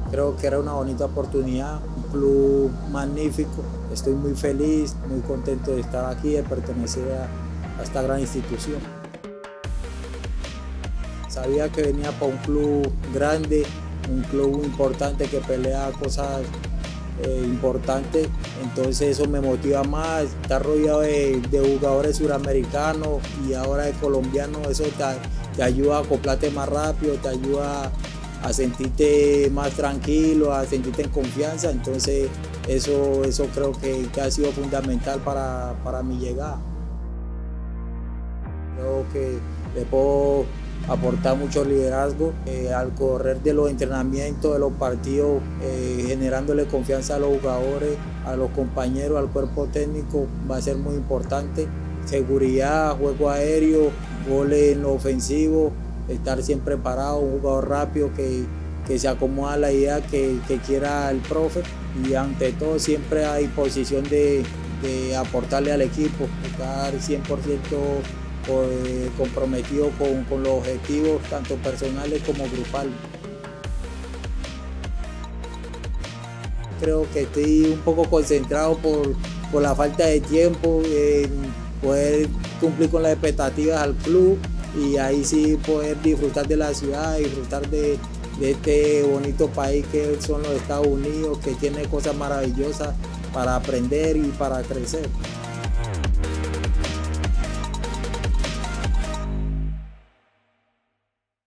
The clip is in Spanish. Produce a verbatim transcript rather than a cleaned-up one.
Creo que era una bonita oportunidad, un club magnífico. Estoy muy feliz, muy contento de estar aquí, de pertenecer a, a esta gran institución. Sabía que venía para un club grande, un club importante que pelea cosas eh, importantes, entonces eso me motiva más. Estar rodeado de, de jugadores suramericanos y ahora de colombianos, eso te, te ayuda a acoplarte más rápido, te ayuda a sentirte más tranquilo, a sentirte en confianza, entonces eso, eso creo que, que ha sido fundamental para, para mi llegada. Creo que le puedo aportar mucho liderazgo eh, al correr de los entrenamientos, de los partidos, eh, generándole confianza a los jugadores, a los compañeros, al cuerpo técnico, va a ser muy importante. Seguridad, juego aéreo, goles en lo ofensivo, estar siempre parado, un jugador rápido que, que se acomoda a la idea que, que quiera el profe, y ante todo siempre hay posición de, de aportarle al equipo, estar cien por ciento comprometido con, con los objetivos tanto personales como grupales. Creo que estoy un poco concentrado por, por la falta de tiempo en poder cumplir con las expectativas al club y ahí sí poder disfrutar de la ciudad, disfrutar de, de este bonito país que son los Estados Unidos, que tiene cosas maravillosas para aprender y para crecer.